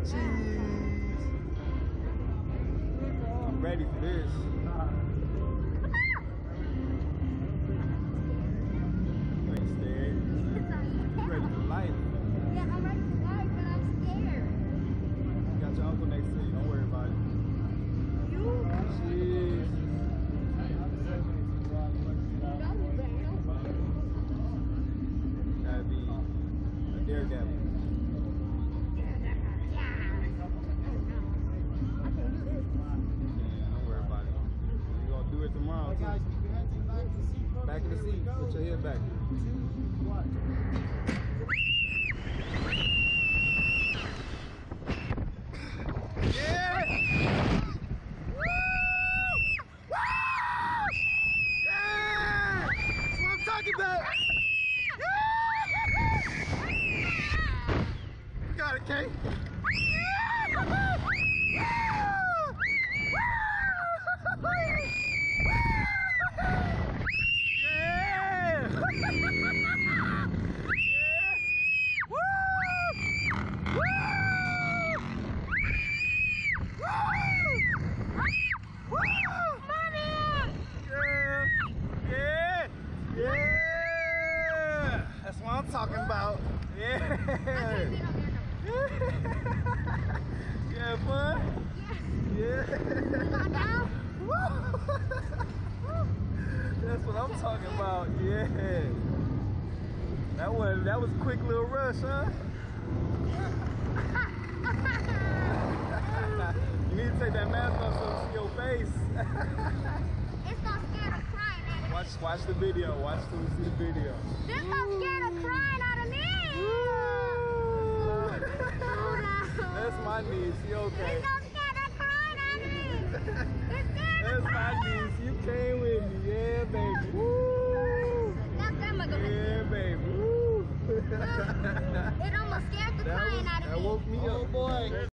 Jeez. I'm ready for this. You ain't scared. You ready for life. Yeah, I'm ready for life, but I'm scared. You got your uncle next to you. Don't worry about it. You? Jeez. Gotta be a daredevil. You're gonna do it tomorrow too. Back in the seat. Put your head back. 2, 1. Yeah! Woo! Woo! Yeah! That's what I'm talking about. You got it, Kate. That's what I'm talking about. Yeah. Yeah, fun? Yeah. That's what I'm talking about. Yeah. That was a quick little rush, huh? You need to take that mask off so you see your face. It's not scared of crying at me. Watch the video. Watch till we see the video. This not scared of crying out of me. That's my niece. You okay? It's not scared of crying out of me. It's scared That's of my crying. niece. You came with me. Yeah, baby. Woo! That grandma gonna Yeah, baby. Woo! It almost scared the crying out of me. That woke me up. Oh boy.